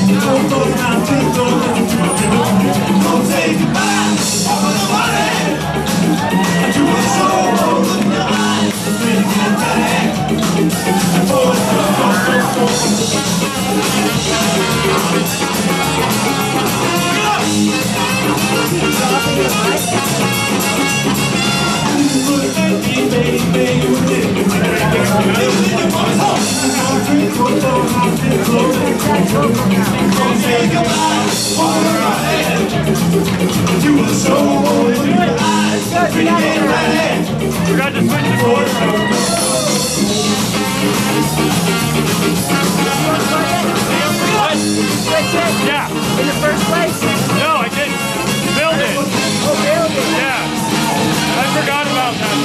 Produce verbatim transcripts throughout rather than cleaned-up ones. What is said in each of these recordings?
Don't go down to the door, don't say goodbye for the money. You were so old in your eyes, when you get back. Oh, go, go, say goodbye for the money. You were so old in your eyes, when you get back. Forgot to switch the board. Yeah. In the first place? No, I didn't. Build it. Oh, build it. Yeah. I forgot about that.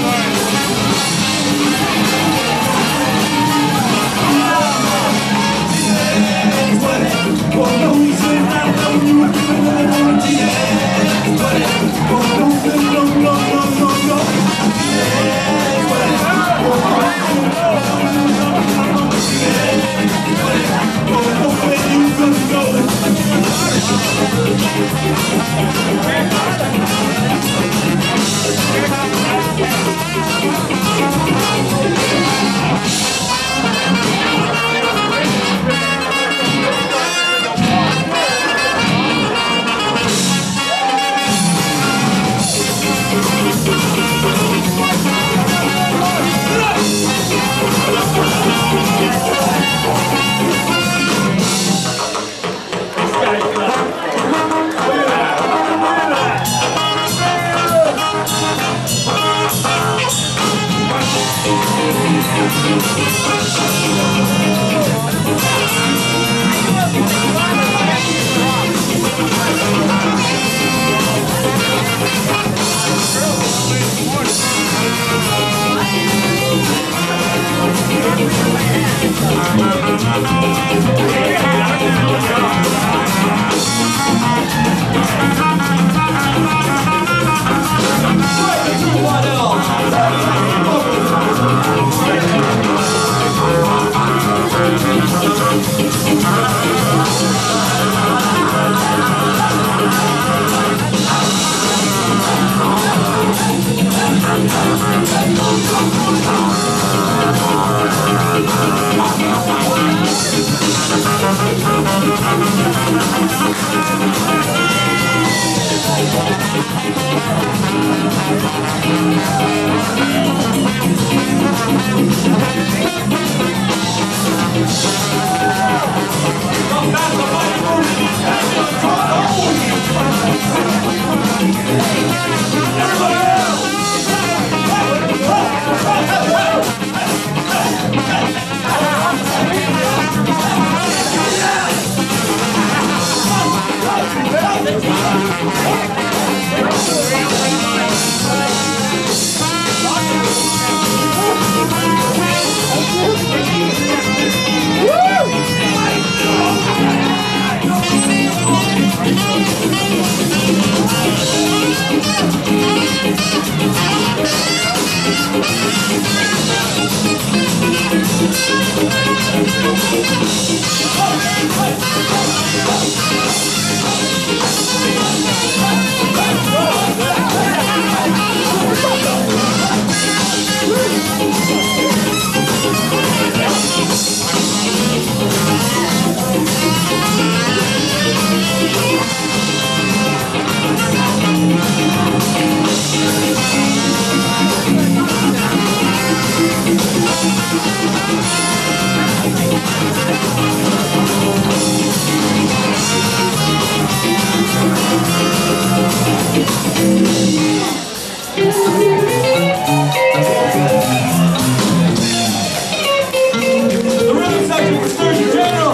The rhythm section for Sturgeon General.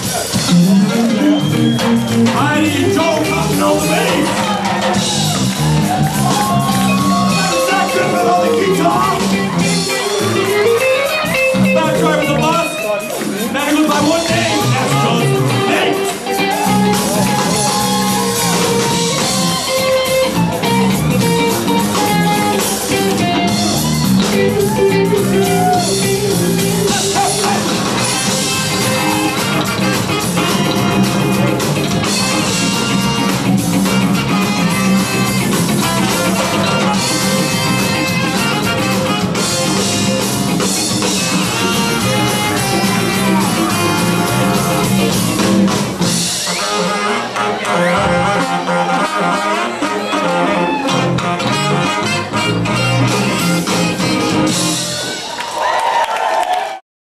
Mighty Joe popping on the bass. Zach Griffin on the guitar. Back driver the bus. Man who goes by one name.